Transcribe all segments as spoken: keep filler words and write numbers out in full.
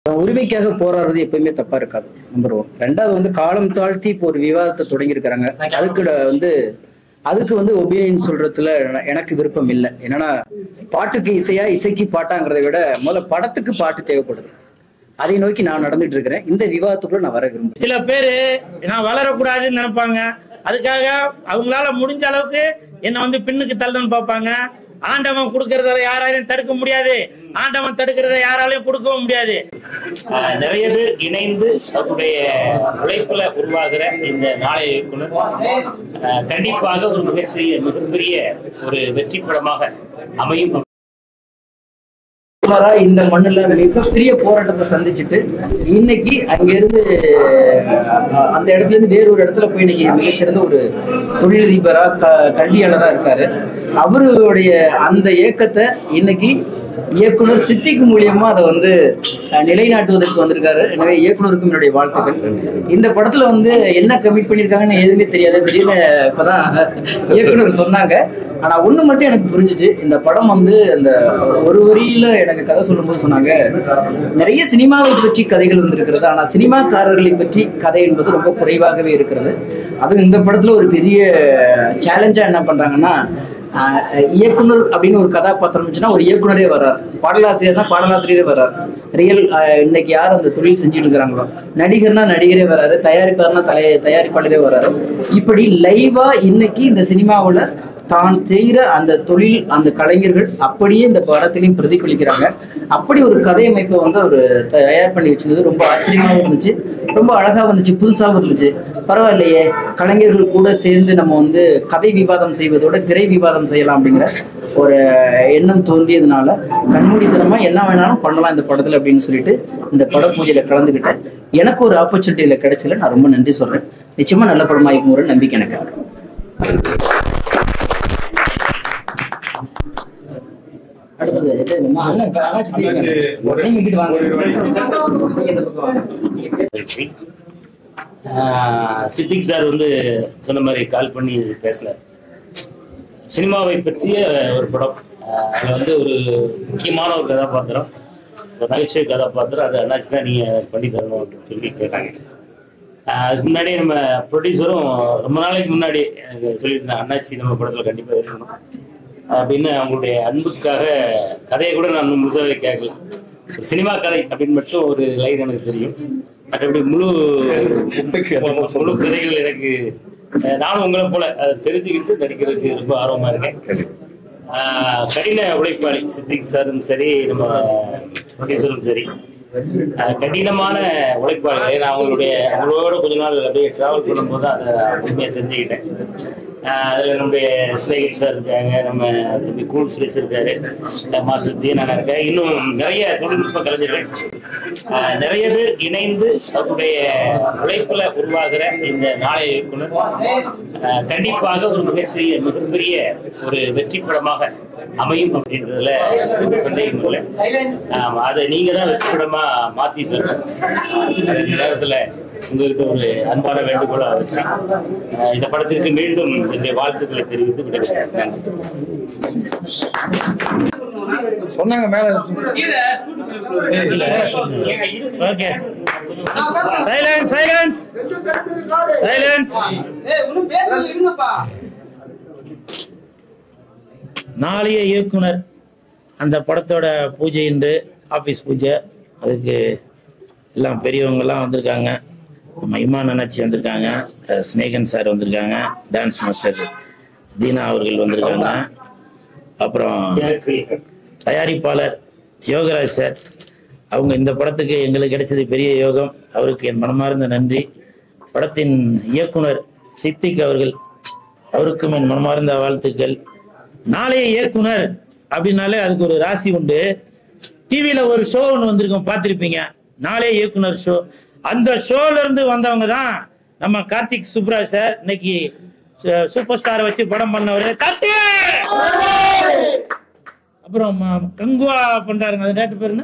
உரிமைக்காக போராடுறது எப்பயுமே தப்பா இருக்காது. Number one. ரெண்டாவது வந்து காலம் தாழ்த்தி இப்போ ஒரு விவாதத்தை தொடங்கி இருக்கிறாங்க. அதுக்கு வந்து அதுக்கு வந்து ஒபீனியன் சொல்றதுல எனக்கு விருப்பம் இல்லை. என்னன்னா பாட்டுக்கு இசையா இசைக்கு பாட்டாங்கிறத விட முதல்ல படத்துக்கு பாட்டு தேவைப்படுது. அதை நோக்கி நான் நடந்துட்டு இருக்கிறேன். இந்த விவாதத்துக்குள்ள நான் வர விரும்புகிறேன். சில பேரு நான் வளரக்கூடாதுன்னு நினைப்பாங்க. அதுக்காக அவங்களால முடிஞ்ச அளவுக்கு என்ன வந்து பின்னுக்கு தள்ளணும்னு பார்ப்பாங்க. ஆண்டவன் கொடுக்கறத யாராலையும் தடுக்க முடியாது, ஆண்டவன் தடுக்கிறத யாராலையும் கொடுக்கவும் முடியாது. நிறைய பேர் இணைந்து அவருடைய உழைப்புல உருவாகிற இந்த நாளைய இயக்குனர் கண்டிப்பாக ஒரு மிகச்சிறிய மிகப்பெரிய ஒரு வெற்றி படமாக அமையும். இந்த மண்ணுல மிகப்பெரிய போராட்டத்தை சந்திச்சுட்டு இன்னைக்கு அங்கிருந்து அந்த இடத்துல இருந்து வேற ஒரு இடத்துல போய் இன்னைக்கு மிகச்சிறந்த ஒரு தொழிலதிபரா க கல்வியாளரா இருக்காரு. அவருடைய அந்த இயக்கத்தை இன்னைக்கு இயக்குனர் சித்திக் மூலியமா அதை வந்து நிலைநாட்டுவதற்கு வந்திருக்காரு. எனவே இயக்குனருக்கும் என்னுடைய வாழ்த்துக்கள். இந்த படத்துல வந்து என்ன கமிட் பண்ணியிருக்காங்கன்னு எதுவுமே தெரியாது. திடீர்னு இப்பதான் இயக்குனர் சொன்னாங்க. ஆனா ஒண்ணு மட்டும் எனக்கு புரிஞ்சிச்சு. இந்த படம் வந்து அந்த ஒரு வரியில எனக்கு கதை சொல்லும் போது சொன்னாங்க, நிறைய சினிமாவை பற்றி கதைகள் வந்திருக்கிறது, ஆனா சினிமாக்காரர்களை பற்றி கதை என்பது ரொம்ப குறைவாகவே இருக்கிறது. அதுவும் இந்த படத்துல ஒரு பெரிய சேலஞ்சா என்ன பண்றாங்கன்னா, இயக்குனர் அப்படின்னு ஒரு கதாபாத்திரம் இருந்துச்சுன்னா ஒரு இயக்குனரே வர்றார், பாடலாசிரியர்னா பாடலாசிரியரே வர்றார், ரியல் இன்னைக்கு யார் அந்த தொழில் செஞ்சுட்டு இருக்கிறாங்களோ, நடிகர்னா நடிகரே வராரு, தயாரிப்பாளர்னா தலை தயாரிப்பாளரே வராரு. இப்படி லைவா இன்னைக்கு இந்த சினிமாவில் தான் செய்கிற அந்த தொழில் அந்த கலைஞர்கள் அப்படியே இந்த படத்திலையும் பிரதிபலிக்கிறாங்க. அப்படி ஒரு கதையமைப்பை வந்து அவர் தயார் பண்ணி வச்சிருந்தது ரொம்ப ஆச்சரியமாகவும் இருந்துச்சு, ரொம்ப அழகாக வந்துச்சு, புதுசாகவும் இருந்துச்சு. பரவாயில்லையே, கலைஞர்கள் கூட சேர்ந்து நம்ம வந்து கதை விவாதம் செய்வதோட திரை விவாதம் செய்யலாம் அப்படிங்கிற ஒரு எண்ணம் தோன்றியதுனால கண்மூடித்தனமா என்ன வேணாலும் பண்ணலாம் இந்த படத்துல அப்படின்னு சொல்லிட்டு இந்த பட பூஜையில கலந்துக்கிட்டேன். எனக்கு ஒரு ஆப்பர்ச்சுனிட்டி இதில் கிடைச்சல நான் ரொம்ப நன்றி சொல்றேன். நிச்சயமா நல்ல படமா இருக்குங்கிற நம்பிக்கை எனக்கு இருக்கு. சித்திக் சார் வந்து சொன்ன மாதிரி கால் பண்ணி பேசல. சினிமாவை பற்றிய ஒரு படம், அதில் வந்து ஒரு முக்கியமான ஒரு கதாபாத்திரம், ஒரு நகைச்சுவை கதாபாத்திரம். அது அண்ணாச்சி தான் நீங்க பண்ணி தரணும் அப்படின்னு சொல்லி கேட்டாங்க. அதுக்கு முன்னாடி நம்ம ப்ரொடியூசரும் ரொம்ப நாளைக்கு முன்னாடி சொல்லியிருந்தேன், அண்ணாச்சி நம்ம படத்துல கண்டிப்பா இருக்கணும் அப்படின்னு. அவங்களுடைய அன்புக்காக கதையை கூட நான் முழுசாவே கேட்கல. ஒரு சினிமா கதை அப்படின்னு மட்டும் ஒரு லைன் எனக்கு தெரியும். மற்றபடி முழு முழு கதைகள் எனக்கு, நானும் உங்களை போல அதை தெரிஞ்சுக்கிட்டு நடிக்கிறதுக்கு ரொம்ப ஆர்வமா இருக்கேன். கடின உழைப்பாளி சித்திக் சாரும் சரி, நம்ம ப்ரொடியூசரும் சரி, கடினமான உழைப்பாளி. நான் அவங்களுடைய அவங்களோட கொஞ்ச நாள் அப்படியே டிராவல் பண்ணும்போது தான் அதை உண்மையாக தெரிஞ்சுக்கிட்டேன். அதில் நம்முடைய ஸ்நேகித் சார் இருக்காங்க, நம்ம தம்பி கூல் சுரேஷ் இருக்காரு, மாஸ்டர் தீனானா இருக்காரு, இன்னும் நிறைய தொழில்நுட்ப கலைஞர்கள் நிறைய பேர் இணைந்து அவருடைய உழைப்புல உருவாகிற இந்த நாளைய இயக்குனர் கண்டிப்பாக ஒரு மிகச்சிறிய மிகப்பெரிய ஒரு வெற்றி படமாக அமையும் அப்படின்றதுல சந்தேகம் இல்லை. அதை நீங்க தான் வெற்றி படமா மாத்தி தரணும். இந்த நேரத்துல உங்களுக்கு ஒரு அன்பான வேண்டுகோளை வச்சு இந்த படத்திற்கு மீண்டும் என்னுடைய வாழ்த்துக்களை தெரிவித்து விடுகிறேன். சொன்னாங்க மேல. Okay, silence silence silence. நாளைய இயக்குனர் அந்த படத்தோட பூஜை இன்று ஆபீஸ் பூஜை. அதுக்கு எல்லாம் பெரியவங்கெல்லாம் வந்திருக்காங்க. நம்ம இமான் அண்ணாச்சி வந்திருக்காங்க, ஸ்நேகன் சார் வந்திருக்காங்க, டான்ஸ் மாஸ்டர் தீனா அவர்கள் வந்திருக்காங்க, அப்புறம் தயாரிப்பாளர் யோகராஜ் சார். அவங்க இந்த படத்துக்கு எங்களுக்கு கிடைச்சது பெரிய யோகம், அவருக்கு என் மனமார்ந்த நன்றி. படத்தின் இயக்குனர் சித்திக் அவர்கள், அவருக்கும் என் மனமார்ந்த வாழ்த்துக்கள். நாளைய இயக்குனர் அப்படின்னாலே அதுக்கு ஒரு ராசி உண்டு. டிவியில ஒரு ஷோ ஒன்று வந்திருக்கோம், பார்த்துருப்பீங்க, நாளைய இயக்குனர் ஷோ. அந்த ஷோல இருந்து வந்தவங்க தான் நம்ம கார்த்திக் சுப்ராஜ் சார். இன்னைக்கு சூப்பர் ஸ்டாரை வச்சு படம் பண்ணவரு. அப்புறம் கங்குவா பண்றாருங்க, அது டேட்டு பேரு என்ன?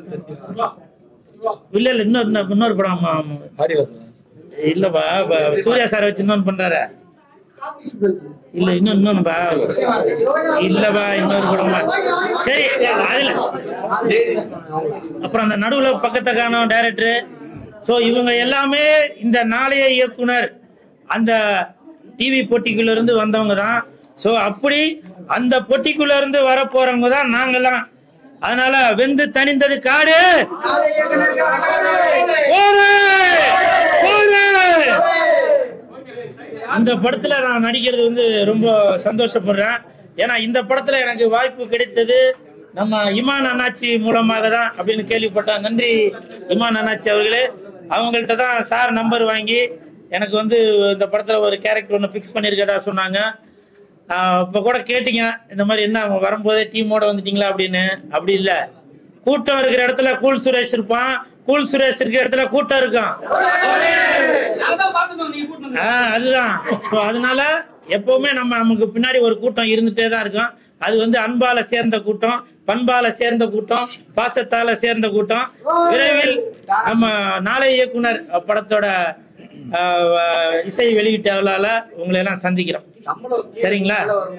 இல்ல இல்ல இன்னொரு இன்னொரு படம் இல்லப்பா, சூர்யா சார் வச்சு இன்னொன்று பண்றாரு. இல்ல இன்னும் இன்னொன்னுப்பா இல்லப்பா இன்னொரு குடும்பம் சரி அதுல அப்புறம் அந்த நடுவுல பக்கத்தை காணும் டைரக்டர். ஸோ இவங்க எல்லாமே இந்த நாளைய இயக்குனர் அந்த டிவி போட்டிக்குள்ள இருந்து வந்தவங்க தான். ஸோ அப்படி அந்த போட்டிக்குள்ள இருந்து வர போறவங்க தான் நாங்கெல்லாம். அதனால வெந்து தணிந்தது காடு இந்த படத்துல நான் நடிக்கிறது வந்து ரொம்ப சந்தோஷப்படுறேன். ஏன்னா இந்த படத்துல எனக்கு வாய்ப்பு கிடைத்தது நம்ம இமான் அண்ணாச்சி மூலமாக தான் அப்படின்னு கேள்விப்பட்டேன். நன்றி இமான் அண்ணாச்சி அவர்களே. அவங்கள்ட்ட தான் சார் நம்பர் வாங்கி எனக்கு வந்து இந்த படத்துல ஒரு கேரக்டர் ஒன்று ஃபிக்ஸ் பண்ணியிருக்கதா சொன்னாங்க. இப்போ கூட கேட்டீங்க இந்த மாதிரி என்ன வரும்போதே டீமோட வந்துட்டீங்களா அப்படின்னு. அப்படி இல்லை, கூட்டம் இருக்கிற இடத்துல கூல் சுரேஷ் இருப்பான், கூல் சுரேஷ் இருக்கிற இடத்துல கூட்டம் இருக்கும். அதுதான். அதனால எப்பவுமே நம்ம நமக்கு பின்னாடி ஒரு கூட்டம் இருந்துட்டே தான் இருக்கும். அது வந்து அன்பால சேர்ந்த கூட்டம், பண்பால சேர்ந்த கூட்டம், பாசத்தால சேர்ந்த கூட்டம். விரைவில் நம்ம நாளை இயக்குனர் படத்தோட இசை வெளியீட்டாளரால உங்களை எல்லாம் சந்திக்கிறோம். சரிங்களா?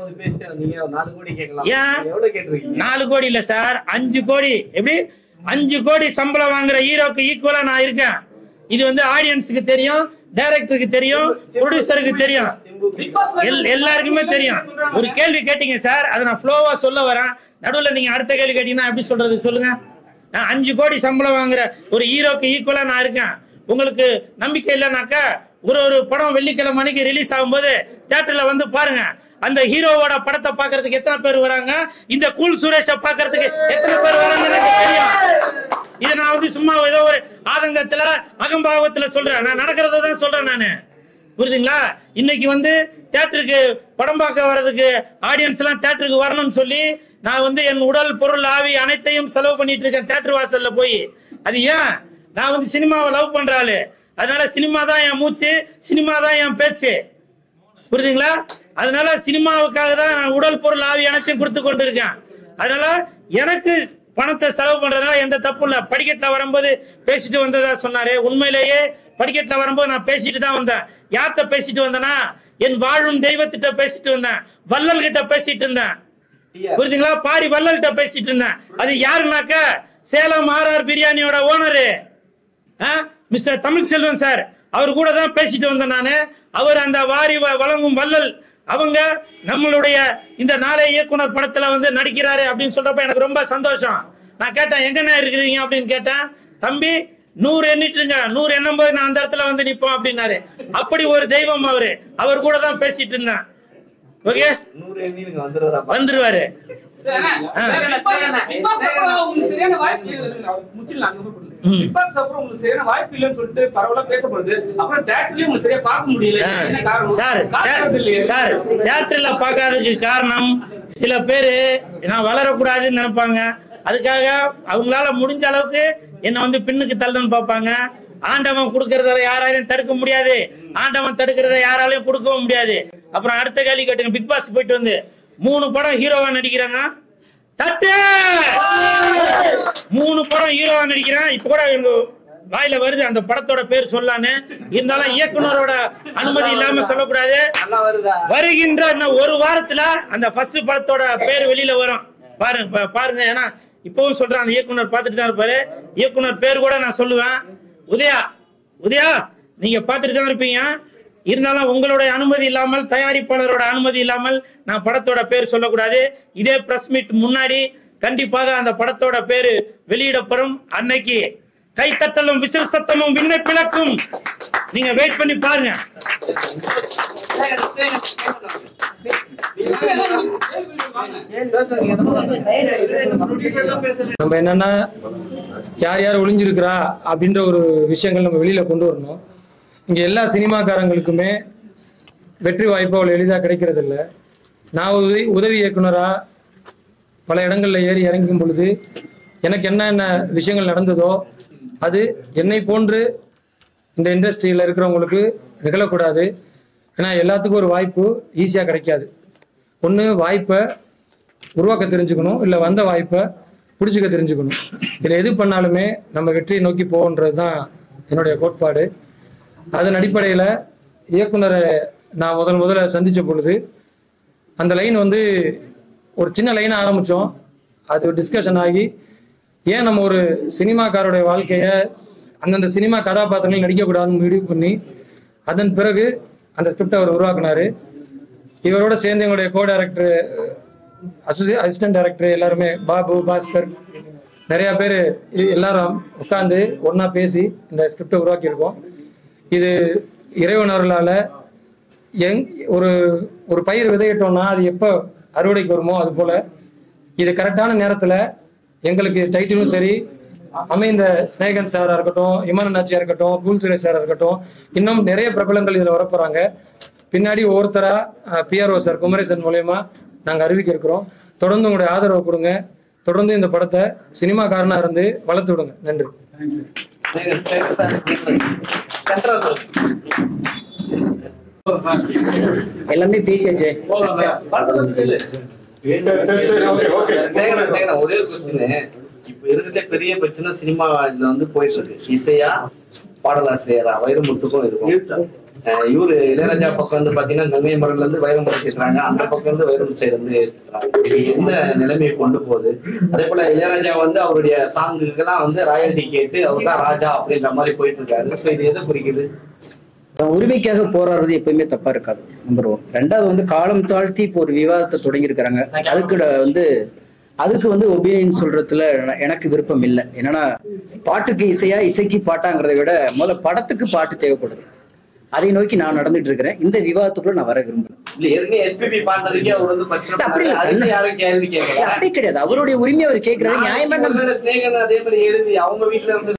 நாலு கோடி இல்ல சார், அஞ்சு கோடி. எப்படி அஞ்சு கோடி சம்பளம் வாங்குற ஹீரோக்கு ஈக்குவலா நான் இருக்கேன். இது வந்து ஆடியன்ஸுக்கு தெரியும், டைரக்டருக்கு தெரியும், ப்ரொடியூசருக்கு தெரியும், எல்லாருக்குமே தெரியும். ஒரு கேள்வி கேட்டீங்க சார், அதை நான் ஃப்ளோவா சொல்ல வரேன். நடுவில் நீங்க அடுத்த கேள்வி கேட்டீங்கன்னா எப்படி சொல்றது சொல்லுங்க. நான் அஞ்சு கோடி சம்பளம் வாங்குற ஒரு ஹீரோக்கு ஈக்குவலா நான் இருக்கேன். உங்களுக்கு நம்பிக்கை இல்லைனாக்கா ஒரு ஒரு படம் வெள்ளிக்கிழமை மணிக்கு ரிலீஸ் ஆகும்போது தியேட்டர்ல வந்து பாருங்க. அந்த ஹீரோவோட படத்தை பாக்குறதுக்கு எத்தனை பேர் வராங்க, இந்த கூல் சுரேஷை பாக்குறதுக்கு எத்தனை பேர் வராங்கன்னு தெரியும். இதை நான் வந்து சும்மா ஏதோ ஒரு ஆதங்கத்துல அகம்பாவத்துல சொல்றேன், நான் நடக்கிறத தான் சொல்றேன் நானு. புரியுதுங்களா? இன்னைக்கு வந்து தியேட்டருக்கு படம் பார்க்க வர்றதுக்கு ஆடியன்ஸ் எல்லாம் தியேட்டருக்கு வரணும்னு சொல்லி நான் வந்து என் உடல் பொருள் ஆவி அனைத்தையும் செலவு பண்ணிட்டு இருக்கேன் தியேட்டர் வாசல்ல போய். அது ஏன்? நான் வந்து சினிமாவை லவ் பண்ற ஆளு. அதனால சினிமா தான் என் மூச்சு, சினிமா தான் என் பேச்சு. புரியுதுங்களா? அதனால சினிமாவுக்காக தான் நான் உடல் பொருள் ஆவி அனைத்தையும் கொடுத்து கொண்டு இருக்கேன். அதனால எனக்கு பணத்தை செலவு பண்றதுனால எந்த தப்பு இல்லை. படிக்கட்டுல வரும்போது பேசிட்டு வந்ததா சொன்னாரு. உண்மையிலேயே படிக்கட்டுல வரும்போது நான் பேசிட்டு தான் வந்தேன். யார்கிட்ட பேசிட்டு வந்தேன்னா என் வாழும் தெய்வத்திட்ட பேசிட்டு வந்தேன், வள்ளல் கிட்ட பேசிட்டு இருந்தேன். புரியுதுங்களா? பாரி வள்ளல் கிட்ட பேசிட்டு இருந்தேன். அது யாருனாக்க சேலம் ஆர்ஆர் பிரியாணியோட owner mister Tamil Selvan sir, அவர் கூட தான் பேசிட்டு வந்தேன் நானு. அவர் அந்த வாரி வழங்கும் வள்ளல் அவங்க நம்மளுடைய இந்த நாளை இயக்குனர் படத்துல வந்து நடிக்கிறாரு அப்படின்னு சொல்றப்ப எனக்கு ரொம்ப சந்தோஷம். நான் கேட்டேன் எங்கண்ணா இருக்கிறீங்க அப்படின்னு கேட்டேன். தம்பி நூறு எண்ணிட்டுருங்க, நூறு எண்ணும் போது நான் அந்த இடத்துல வந்து நிப்போம் அப்படின்னாரு. அப்படி ஒரு தெய்வம் அவரு. அவர் கூட தான் பேசிட்டு இருந்தேன். ஓகே, வந்துருவாரு. பார்க்காததுக்கு காரணம் சில பேரு நான் வளரக்கூடாதுன்னு நினைப்பாங்க. அதுக்காக அவங்களால முடிஞ்ச அளவுக்கு என்ன வந்து பின்னுக்கு தள்ளணும்னு பார்ப்பாங்க. ஆண்டவன் கொடுக்கறத யாராலையும் தடுக்க முடியாது, ஆண்டவன் தடுக்கிறத யாராலையும் கொடுக்கவும் முடியாது. அப்புறம் அடுத்த கேள்வி கேட்டுங்க. பிக் பாஸ் போயிட்டு வந்து மூணு படம் ஹீரோவா நடிக்கிறாங்க. தட்டு மூணு படம் ஹீரோவா நடிக்கிறேன். இப்ப கூட எனக்கு வாயில வருது அந்த படத்தோட பேர் சொல்லான்னு. இருந்தாலும் இயக்குனரோட அனுமதி இல்லாம சொல்லக்கூடாது. வருகின்ற ஒரு வாரத்துல அந்த ஃபர்ஸ்ட் படத்தோட பேர் வெளியில வரும். பாருங்க பாருங்க. ஏன்னா இப்பவும் சொல்றேன், அந்த இயக்குனர் பார்த்துட்டு தான் இருப்பாரு. இயக்குனர் பேர் கூட நான் சொல்லுவேன், உதயா. உதயா நீங்க பார்த்துட்டு தான் இருப்பீங்க. இருந்தாலும் உங்களுடைய அனுமதி இல்லாமல், தயாரிப்பாளரோட அனுமதி இல்லாமல் நான் படத்தோட பேர் சொல்லக்கூடாது. இதே பிரஸ் மீட் முன்னாடி கண்டிப்பாக அந்த படத்தோட பேரு வெளியிடப்படும். அன்னைக்கு கைத்தட்டலும் விசில் சத்தமும் விண்ணை பிளக்கும். நீங்க வெயிட் பண்ணி பாருங்க. நம்ம என்னன்னா யார் யார் ஒளிஞ்சிருக்கிறா அப்படின்ற ஒரு விஷயங்கள் நம்ம வெளியில கொண்டு வரணும். இங்க எல்லா சினிமாக்காரங்களுக்குமே வெற்றி வாய்ப்பு அவ்வளோ எளிதாக கிடைக்கிறது இல்லை. நான் உதவி உதவி இயக்குனரா பல இடங்கள்ல ஏறி இறங்கும் பொழுது எனக்கு என்னென்ன விஷயங்கள் நடந்ததோ அது என்னை போன்று இந்த இண்டஸ்ட்ரியில் இருக்கிறவங்களுக்கு நிகழக்கூடாது. ஏன்னா எல்லாத்துக்கும் ஒரு வாய்ப்பு ஈஸியாக கிடைக்காது. ஒன்று வாய்ப்பை உருவாக்க தெரிஞ்சுக்கணும், இல்லை வந்த வாய்ப்பை பிடிச்சிக்க தெரிஞ்சுக்கணும். இதில் எது பண்ணாலுமே நம்ம வெற்றியை நோக்கி போகன்றது தான் என்னுடைய கோட்பாடு. அதன் அடிப்படையில் இயக்குனரை நான் முதல் முதல்ல சந்திச்ச பொழுது அந்த லைன் வந்து ஒரு சின்ன லைனாக ஆரம்பித்தோம். அது டிஸ்கஷன் ஆகி ஏன் நம்ம ஒரு சினிமாக்காரோடைய வாழ்க்கையை அந்தந்த சினிமா கதாபாத்திரங்கள் நடிக்கக்கூடாதுன்னு முடிவு பண்ணி அதன் பிறகு அந்த ஸ்கிரிப்டை அவர் உருவாக்குனாரு. இவரோட சேர்ந்து எங்களுடைய co director, associate assistant director எல்லாருமே, பாபு, பாஸ்கர், நிறையா பேர் எல்லாரும் உட்காந்து ஒன்றா பேசி இந்த ஸ்கிரிப்டை உருவாக்கியிருக்கோம். இது இறைவன் அருளால் எங் ஒரு ஒரு பயிர் விதையிட்டோம்னா அது எப்போ அறுவடைக்கு வருமோ அது போல் இது கரெக்டான நேரத்தில் எங்களுக்கு டைட்டிலும் சரி, அமைந்த ஸ்நேகன் சாராக இருக்கட்டும், இமான் நாச்சியாக இருக்கட்டும், கூல் சுரேஷ் சாராக இருக்கட்டும், இன்னும் நிறைய பிரபலங்கள் இதில் வரப்போகிறாங்க. பின்னாடி ஒவ்வொருத்தராக பிஆர்ஓ சார் குமரேசன் மூலயமா நாங்கள் அறிவிக்க இருக்கிறோம். தொடர்ந்து உங்களுடைய ஆதரவை கொடுங்க. தொடர்ந்து இந்த படத்தை சினிமாக்காரனாக இருந்து வளர்த்து விடுங்க. நன்றி. எல்லாமே பேசியாச்சே. ஒரே இப்ப இருக்கிற பெரிய பிரச்சனை சினிமா இதுல வந்து போயிட்டு இருக்கு. இசையா பாடலாசிரியரா வைரமுத்துக்கும் இருக்கும். இவரு இளையராஜா பக்கம் வந்து பாத்தீங்கன்னா கங்கை மரன்ல இருந்து வைரமுத்து சேர்க்கிறாங்க, அந்த பக்கம் இருந்து வைரமுத்து இருந்து இது எந்த நிலைமையை கொண்டு போகுது. அதே போல இளையராஜா வந்து அவருடைய சாங்குக்கெல்லாம் வந்து ராயல்டி கேட்டு அவர் தான் ராஜா அப்படின்ற மாதிரி போயிட்டு இருக்காரு. ஸோ இது எதை குறிக்குது? உரிமைக்காக போராடுறது எப்பயுமே தப்பா இருக்காது, நம்பர் ஒன். ரெண்டாவது வந்து காலம் தாழ்த்தி இப்போ ஒரு விவாதத்தை தொடங்கி இருக்கிறாங்க. அதுக்கு வந்து அதுக்கு வந்து ஒப்பீனியன் சொல்றதுல எனக்கு விருப்பம் இல்லை. என்னன்னா பாட்டுக்கு இசையா இசைக்கு பாட்டாங்கிறத விட முதல்ல படத்துக்கு பாட்டு தேவைப்படுது. அதை நோக்கி நான் நடந்துட்டு இருக்கிறேன். இந்த விவாதத்துக்குள்ள நான் வர விரும்பல. அப்படி கிடையாது, அவருடைய உரிமையை அவர் கேட்கிறாரு. நியாயமா நம்ம அதே மாதிரி எழுதி அவங்க வீட்டுல இருந்து